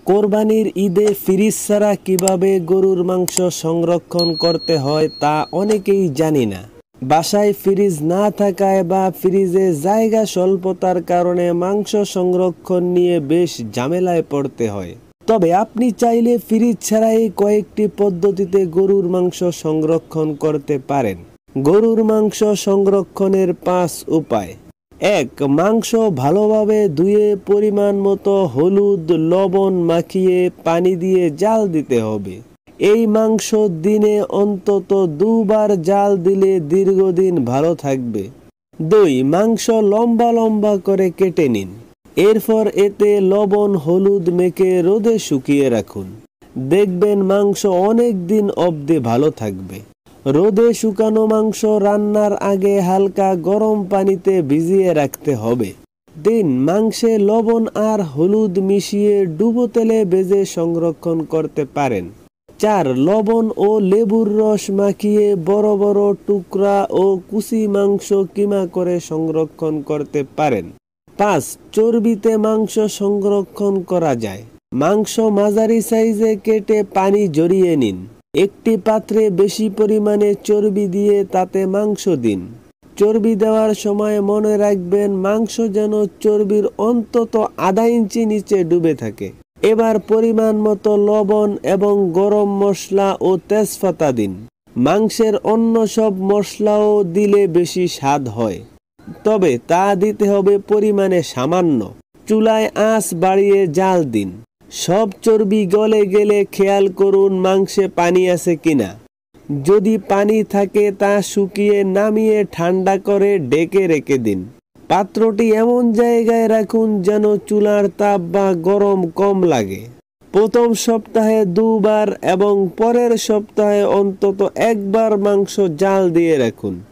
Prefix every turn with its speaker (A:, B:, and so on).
A: কোরবানির ঈদে ফ্রিজ ছাড়া কিভাবে গরুর মাংস সংরক্ষণ করতে হয় তা অনেকেই জানি না। বাসায় ফ্রিজ না থাকায় বা ফ্রিজে জায়গা স্বল্পতার কারণে মাংস সংরক্ষণ নিয়ে বেশ ঝামেলায় পড়তে হয়। তবে আপনি চাইলে ফ্রিজ ছাড়াই কয়েকটি পদ্ধতিতে গরুর মাংস সংরক্ষণ করতে পারেন। গরুর মাংস সংরক্ষণের 5 উপায়। 1. মাংস ভালোভাবে ধুয়ে পরিমাণ মতো হলুদ লবণ মাখিয়ে পানি দিয়ে জাল দিতে হবে। এই মাংস দিনে অন্তত 2 বার জাল দিলে দীর্ঘদিন ভালো থাকবে। 2. মাংস লম্বা লম্বা করে কেটে নিন। এরপর এতে লবণ হলুদ মেখে রোদে শুকিয়ে রাখুন। দেখবেন মাংস অনেক দিন অবধি ভালো থাকবে। রোদে শুকানো মাংস রান্নার আগে হালকা গরম পানিতে ভিজিয়ে রাখতে হবে। 3. মাংসে লবণ আর হলুদ মিশিয়ে ডুবো তেলে ভেজে সংরক্ষণ করতে পারেন। 4. লবণ ও লেবুর রস মাখিয়ে বড় বড় টুকরা ও কুচি মাংস কিমা করে সংরক্ষণ করতে পারেন। 5. চর্বিতে মাংস সংরক্ষণ করা যায়। মাংস মাঝারি সাইজে কেটে পানি ঝরিয়ে নিন। একটি পাত্রে বেশি পরিমাণে চর্বি দিয়ে তাতে মাংস দিন। চর্বি দেওয়ার সময় মনে রাখবেন মাংস যেন চর্বির অন্তত আধা ইঞ্চি নিচে ডুবে থাকে। এবার পরিমাণ মতো লবণ এবং গরম মশলা ও তেজপাতা দিন। মাংসের অন্য সব মশলাও দিলে বেশি স্বাদ হয়, তবে তা দিতে হবে পরিমাণে সামান্য। চুলায় আঁচ বাড়িয়ে জাল দিন। সব চর্বি গলে গেলে খেয়াল করুন মাংসে পানি আছে কিনা। যদি পানি থাকে তা শুকিয়ে নামিয়ে ঠান্ডা করে ঢেকে রেখে দিন। পাত্রটি এমন জায়গায় রাখুন যেন চুলার তাপ বা গরম কম লাগে। প্রথম সপ্তাহে 2 বার এবং পরের সপ্তাহে অন্তত 1 বার মাংস জাল দিয়ে রাখুন।